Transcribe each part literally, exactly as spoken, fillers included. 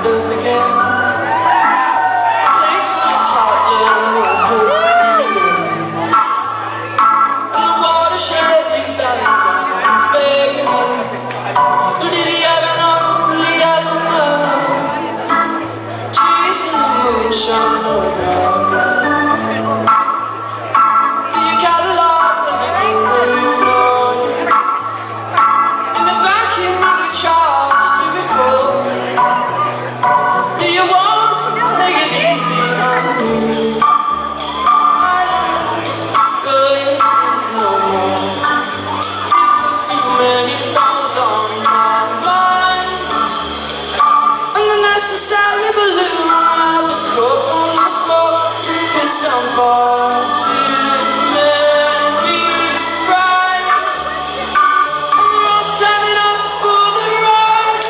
earth again. Place where it's heart low and hurts breathing. And the watershed big valentines begging him. Did he ever know, will he ever know? Chasing the moonshine, oh no. See your catalog, everything that you know. In the vacuum of your charge to recall. See you want to make it easy on me. I don't go in this no more. It puts too many bounds on my mind. And the necessary balloon as a corpse on the floor. Pissed on far too many sprites. And they're all standing up for the rights.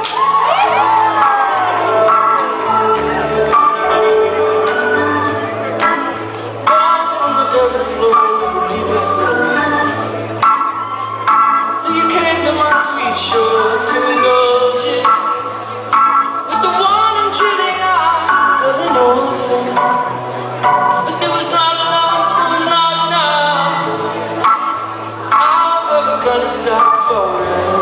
Down on the desert floor with the deepest blues. So you came to my sweet shore to indulge it with the one and chilling eyes of an orphan. But there was not enough, there was not enough. I'm ever gonna stop for it.